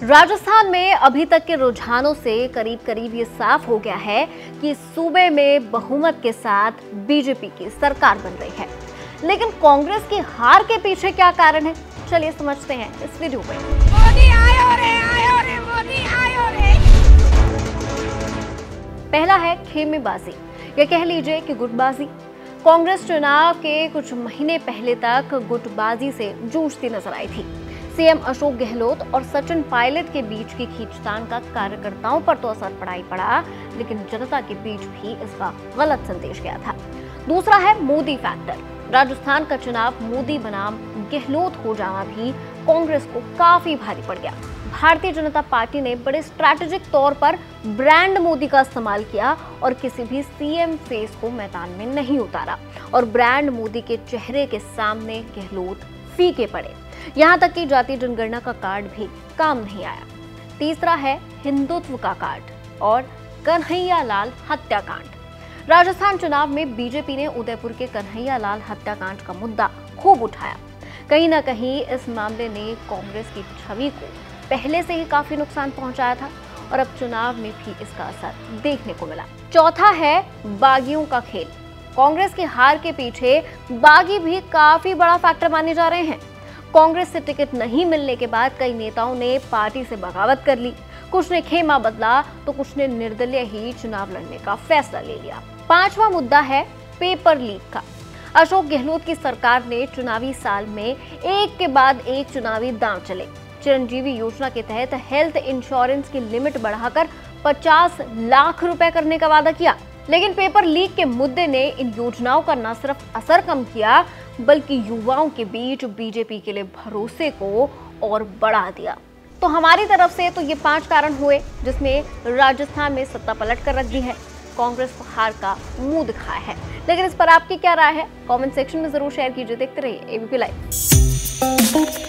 राजस्थान में अभी तक के रुझानों से करीब करीब ये साफ हो गया है कि सूबे में बहुमत के साथ बीजेपी की सरकार बन रही है। लेकिन कांग्रेस की हार के पीछे क्या कारण है, चलिए समझते हैं इस वीडियो में। मोदी आयो रे, मोदी आयो रे। पहला है खेमेबाजी, या कह लीजिए कि गुटबाजी। कांग्रेस चुनाव के कुछ महीने पहले तक गुटबाजी से जूझती नजर आई थी। सीएम अशोक गहलोत और सचिन पायलट के बीच की खींचतान का कार्यकर्ताओं पर तो असर पड़ा ही पड़ा, लेकिन जनता के बीच भी इसका गलत संदेश गया था। दूसरा है मोदी फैक्टर। राजस्थान का चुनाव मोदी बनाम गहलोत हो जाना भी कांग्रेस को काफी भारी पड़ गया। भारतीय जनता पार्टी ने बड़े स्ट्रैटेजिक तौर पर ब्रांड मोदी का इस्तेमाल किया और किसी भी सीएम फेस को मैदान में नहीं उतारा, और ब्रांड मोदी के चेहरे के सामने गहलोत फीके पड़े। यहाँ तक कि जातीय जनगणना का कार्ड भी काम नहीं आया। तीसरा है हिंदुत्व का कार्ड और कन्हैया लाल हत्याकांड। राजस्थान चुनाव में बीजेपी ने उदयपुर के कन्हैया लाल हत्याकांड का मुद्दा खूब उठाया। कहीं ना कहीं इस मामले ने कांग्रेस की छवि को पहले से ही काफी नुकसान पहुंचाया था, और अब चुनाव में भी इसका असर देखने को मिला। चौथा है बागियों का खेल। कांग्रेस की हार के पीछे बागी भी काफी बड़ा फैक्टर माने जा रहे हैं। कांग्रेस से टिकट नहीं मिलने के बाद कई नेताओं ने पार्टी से बगावत कर ली। कुछ ने खेमा बदला तो कुछ ने निर्दलीय ही चुनाव लड़ने का फैसला ले लिया। पांचवा मुद्दा है पेपर लीक का। अशोक गहलोत की सरकार ने चुनावी साल में एक के बाद एक चुनावी दांव चले। चिरंजीवी योजना के तहत हेल्थ इंश्योरेंस की लिमिट बढ़ाकर 50 लाख रुपए करने का वादा किया, लेकिन पेपर लीक के मुद्दे ने इन योजनाओं का न सिर्फ असर कम किया, बल्कि युवाओं के बीच बीजेपी के लिए भरोसे को और बढ़ा दिया। तो हमारी तरफ से तो ये 5 कारण हुए जिसमें राजस्थान में सत्ता पलट कर रख दी है, कांग्रेस को हार का मुंह दिखाया है। लेकिन इस पर आपकी क्या राय है, कमेंट सेक्शन में जरूर शेयर कीजिए। देखते रहिए एबीपी लाइव।